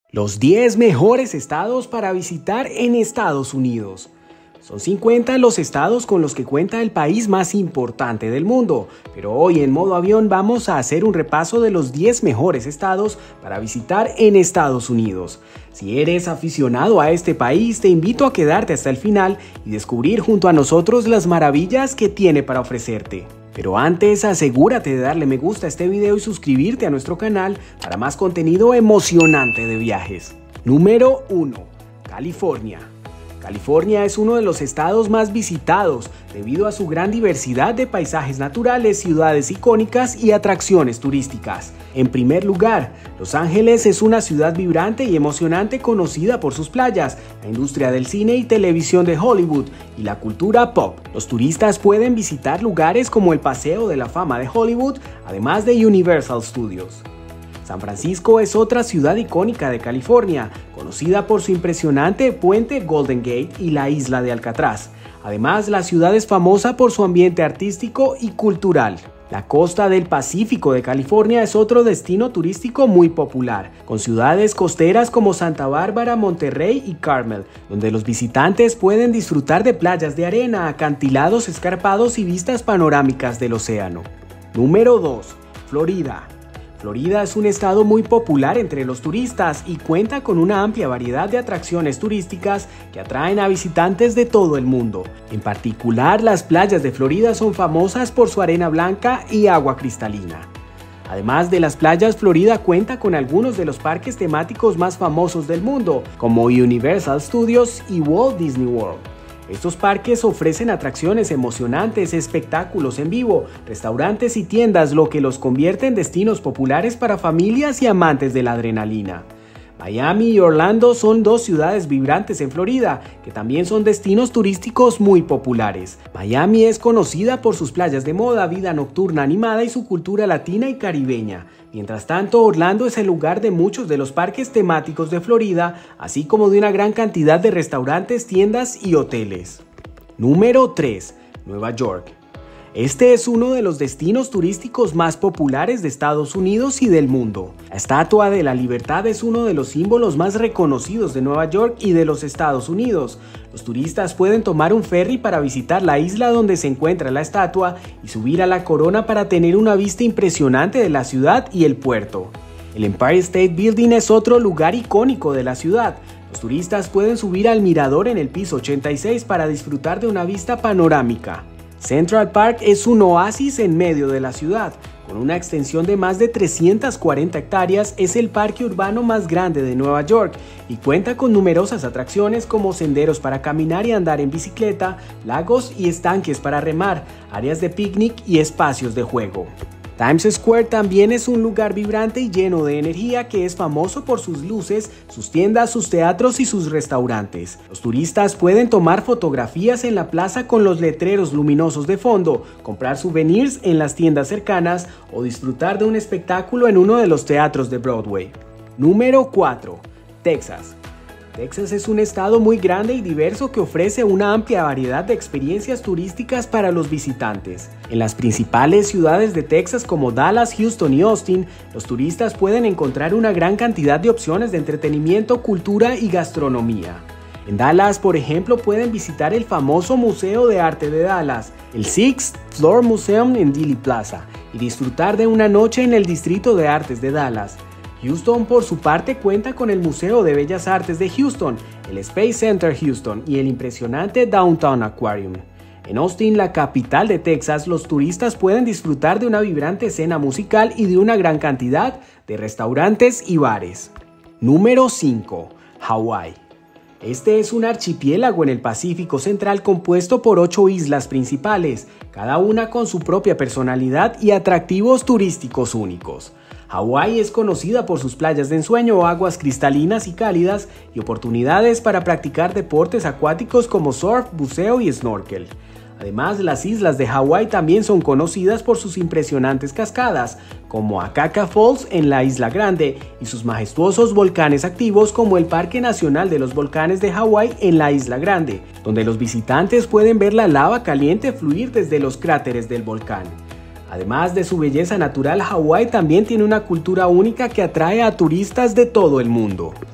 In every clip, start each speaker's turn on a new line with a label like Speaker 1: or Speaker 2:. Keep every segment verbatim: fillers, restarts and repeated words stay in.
Speaker 1: Los diez mejores estados para visitar en Estados Unidos. Son cincuenta los estados con los que cuenta el país más importante del mundo, pero hoy en modo avión vamos a hacer un repaso de los diez mejores estados para visitar en Estados Unidos. Si eres aficionado a este país, te invito a quedarte hasta el final y descubrir junto a nosotros las maravillas que tiene para ofrecerte. Pero antes, asegúrate de darle me gusta a este video y suscribirte a nuestro canal para más contenido emocionante de viajes. Número uno. California. California es uno de los estados más visitados debido a su gran diversidad de paisajes naturales, ciudades icónicas y atracciones turísticas. En primer lugar, Los Ángeles es una ciudad vibrante y emocionante conocida por sus playas, la industria del cine y televisión de Hollywood y la cultura pop. Los turistas pueden visitar lugares como el Paseo de la Fama de Hollywood, además de Universal Studios. San Francisco es otra ciudad icónica de California, conocida por su impresionante puente Golden Gate y la isla de Alcatraz. Además, la ciudad es famosa por su ambiente artístico y cultural. La costa del Pacífico de California es otro destino turístico muy popular, con ciudades costeras como Santa Bárbara, Monterrey y Carmel, donde los visitantes pueden disfrutar de playas de arena, acantilados escarpados y vistas panorámicas del océano. Número dos. Florida. Florida es un estado muy popular entre los turistas y cuenta con una amplia variedad de atracciones turísticas que atraen a visitantes de todo el mundo. En particular, las playas de Florida son famosas por su arena blanca y agua cristalina. Además de las playas, Florida cuenta con algunos de los parques temáticos más famosos del mundo, como Universal Studios y Walt Disney World. Estos parques ofrecen atracciones emocionantes, espectáculos en vivo, restaurantes y tiendas, lo que los convierte en destinos populares para familias y amantes de la adrenalina. Miami y Orlando son dos ciudades vibrantes en Florida, que también son destinos turísticos muy populares. Miami es conocida por sus playas de moda, vida nocturna animada y su cultura latina y caribeña. Mientras tanto, Orlando es el lugar de muchos de los parques temáticos de Florida, así como de una gran cantidad de restaurantes, tiendas y hoteles. Número tres. Nueva York. Este es uno de los destinos turísticos más populares de Estados Unidos y del mundo. La Estatua de la Libertad es uno de los símbolos más reconocidos de Nueva York y de los Estados Unidos. Los turistas pueden tomar un ferry para visitar la isla donde se encuentra la estatua y subir a la corona para tener una vista impresionante de la ciudad y el puerto. El Empire State Building es otro lugar icónico de la ciudad. Los turistas pueden subir al mirador en el piso ochenta y seis para disfrutar de una vista panorámica. Central Park es un oasis en medio de la ciudad. Con una extensión de más de trescientas cuarenta hectáreas, es el parque urbano más grande de Nueva York y cuenta con numerosas atracciones como senderos para caminar y andar en bicicleta, lagos y estanques para remar, áreas de picnic y espacios de juego. Times Square también es un lugar vibrante y lleno de energía que es famoso por sus luces, sus tiendas, sus teatros y sus restaurantes. Los turistas pueden tomar fotografías en la plaza con los letreros luminosos de fondo, comprar souvenirs en las tiendas cercanas o disfrutar de un espectáculo en uno de los teatros de Broadway. Número cuatro. Texas. Texas es un estado muy grande y diverso que ofrece una amplia variedad de experiencias turísticas para los visitantes. En las principales ciudades de Texas como Dallas, Houston y Austin, los turistas pueden encontrar una gran cantidad de opciones de entretenimiento, cultura y gastronomía. En Dallas, por ejemplo, pueden visitar el famoso Museo de Arte de Dallas, el Sixth Floor Museum en Dealey Plaza y disfrutar de una noche en el Distrito de Artes de Dallas. Houston, por su parte, cuenta con el Museo de Bellas Artes de Houston, el Space Center Houston y el impresionante Downtown Aquarium. En Austin, la capital de Texas, los turistas pueden disfrutar de una vibrante escena musical y de una gran cantidad de restaurantes y bares. Número cinco. Hawái. Este es un archipiélago en el Pacífico Central compuesto por ocho islas principales, cada una con su propia personalidad y atractivos turísticos únicos. Hawái es conocida por sus playas de ensueño, aguas cristalinas y cálidas y oportunidades para practicar deportes acuáticos como surf, buceo y snorkel. Además, las islas de Hawái también son conocidas por sus impresionantes cascadas, como Akaka Falls en la Isla Grande y sus majestuosos volcanes activos como el Parque Nacional de los Volcanes de Hawái en la Isla Grande, donde los visitantes pueden ver la lava caliente fluir desde los cráteres del volcán. Además de su belleza natural, Hawái también tiene una cultura única que atrae a turistas de todo el mundo.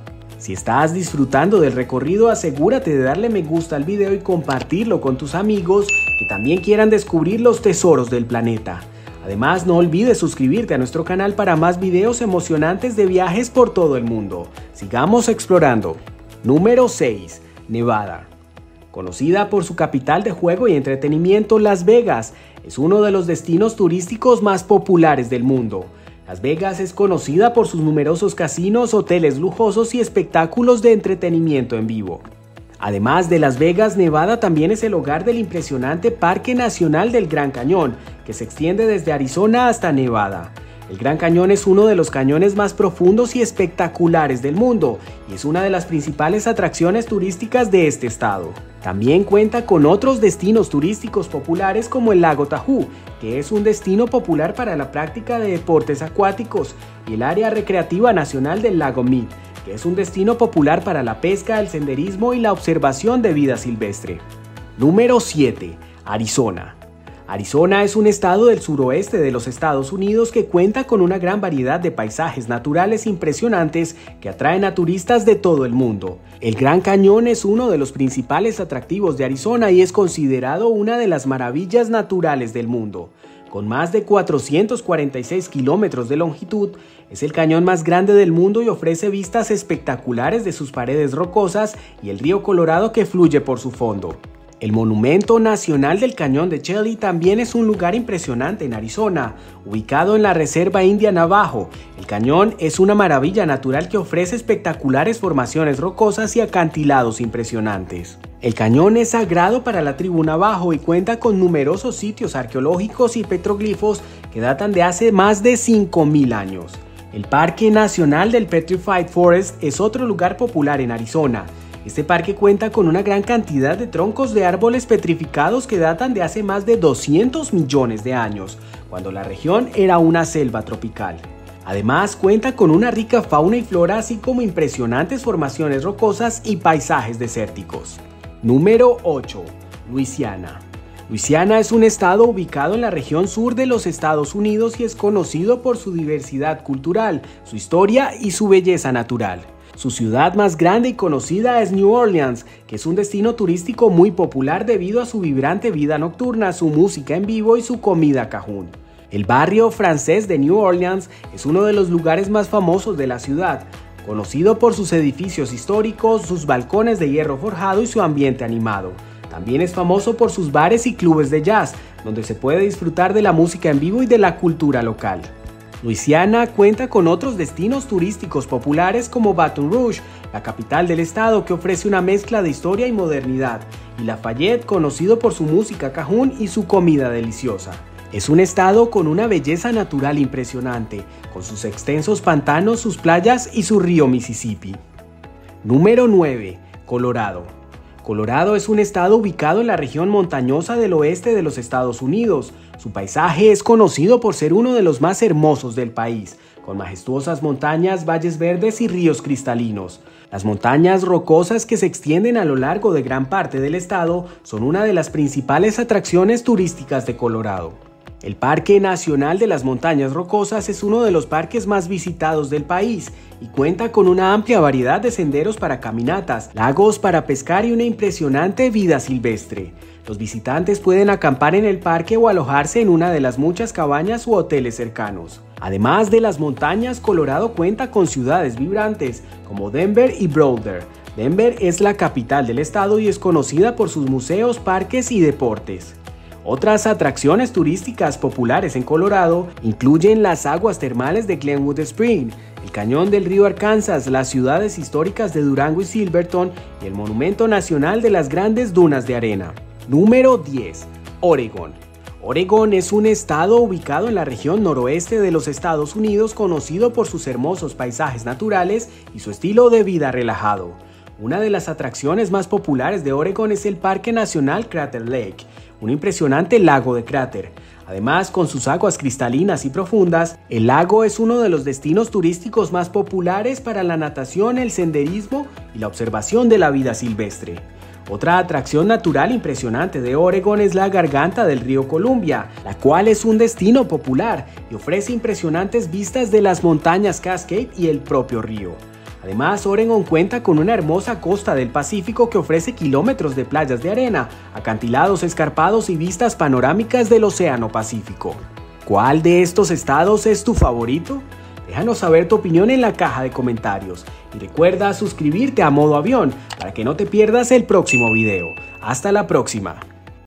Speaker 1: Si estás disfrutando del recorrido, asegúrate de darle me gusta al video y compartirlo con tus amigos que también quieran descubrir los tesoros del planeta. Además, no olvides suscribirte a nuestro canal para más videos emocionantes de viajes por todo el mundo. Sigamos explorando. Número seis. Nevada. Conocida por su capital de juego y entretenimiento, Las Vegas es uno de los destinos turísticos más populares del mundo. Las Vegas es conocida por sus numerosos casinos, hoteles lujosos y espectáculos de entretenimiento en vivo. Además de Las Vegas, Nevada también es el hogar del impresionante Parque Nacional del Gran Cañón, que se extiende desde Arizona hasta Nevada. El Gran Cañón es uno de los cañones más profundos y espectaculares del mundo y es una de las principales atracciones turísticas de este estado. También cuenta con otros destinos turísticos populares como el lago Tahoe, que es un destino popular para la práctica de deportes acuáticos, y el área recreativa nacional del lago Mead, que es un destino popular para la pesca, el senderismo y la observación de vida silvestre. Número siete. Arizona. Arizona es un estado del suroeste de los Estados Unidos que cuenta con una gran variedad de paisajes naturales impresionantes que atraen a turistas de todo el mundo. El Gran Cañón es uno de los principales atractivos de Arizona y es considerado una de las maravillas naturales del mundo. Con más de cuatrocientos cuarenta y seis kilómetros de longitud, es el cañón más grande del mundo y ofrece vistas espectaculares de sus paredes rocosas y el río Colorado que fluye por su fondo. El Monumento Nacional del Cañón de Chelly también es un lugar impresionante en Arizona, ubicado en la Reserva India Navajo. El cañón es una maravilla natural que ofrece espectaculares formaciones rocosas y acantilados impresionantes. El cañón es sagrado para la tribu Navajo y cuenta con numerosos sitios arqueológicos y petroglifos que datan de hace más de cinco mil años. El Parque Nacional del Petrified Forest es otro lugar popular en Arizona. Este parque cuenta con una gran cantidad de troncos de árboles petrificados que datan de hace más de doscientos millones de años, cuando la región era una selva tropical. Además, cuenta con una rica fauna y flora, así como impresionantes formaciones rocosas y paisajes desérticos. Número ocho. Luisiana. Luisiana es un estado ubicado en la región sur de los Estados Unidos y es conocido por su diversidad cultural, su historia y su belleza natural. Su ciudad más grande y conocida es New Orleans, que es un destino turístico muy popular debido a su vibrante vida nocturna, su música en vivo y su comida cajún. El barrio francés de New Orleans es uno de los lugares más famosos de la ciudad, conocido por sus edificios históricos, sus balcones de hierro forjado y su ambiente animado. También es famoso por sus bares y clubes de jazz, donde se puede disfrutar de la música en vivo y de la cultura local. Luisiana cuenta con otros destinos turísticos populares como Baton Rouge, la capital del estado, que ofrece una mezcla de historia y modernidad, y Lafayette, conocido por su música cajún y su comida deliciosa. Es un estado con una belleza natural impresionante, con sus extensos pantanos, sus playas y su río Mississippi. Número nueve. Colorado. Colorado es un estado ubicado en la región montañosa del oeste de los Estados Unidos. Su paisaje es conocido por ser uno de los más hermosos del país, con majestuosas montañas, valles verdes y ríos cristalinos. Las montañas rocosas que se extienden a lo largo de gran parte del estado son una de las principales atracciones turísticas de Colorado. El Parque Nacional de las Montañas Rocosas es uno de los parques más visitados del país y cuenta con una amplia variedad de senderos para caminatas, lagos para pescar y una impresionante vida silvestre. Los visitantes pueden acampar en el parque o alojarse en una de las muchas cabañas u hoteles cercanos. Además de las montañas, Colorado cuenta con ciudades vibrantes como Denver y Boulder. Denver es la capital del estado y es conocida por sus museos, parques y deportes. Otras atracciones turísticas populares en Colorado incluyen las aguas termales de Glenwood Spring, el cañón del río Arkansas, las ciudades históricas de Durango y Silverton y el Monumento Nacional de las Grandes Dunas de Arena. Número diez. Oregón. Oregón es un estado ubicado en la región noroeste de los Estados Unidos, conocido por sus hermosos paisajes naturales y su estilo de vida relajado. Una de las atracciones más populares de Oregón es el Parque Nacional Crater Lake, un impresionante lago de cráter. Además, con sus aguas cristalinas y profundas, el lago es uno de los destinos turísticos más populares para la natación, el senderismo y la observación de la vida silvestre. Otra atracción natural impresionante de Oregón es la garganta del río Columbia, la cual es un destino popular y ofrece impresionantes vistas de las montañas Cascade y el propio río. Además, Oregon cuenta con una hermosa costa del Pacífico que ofrece kilómetros de playas de arena, acantilados escarpados y vistas panorámicas del Océano Pacífico. ¿Cuál de estos estados es tu favorito? Déjanos saber tu opinión en la caja de comentarios y recuerda suscribirte a Modo Avión para que no te pierdas el próximo video. Hasta la próxima.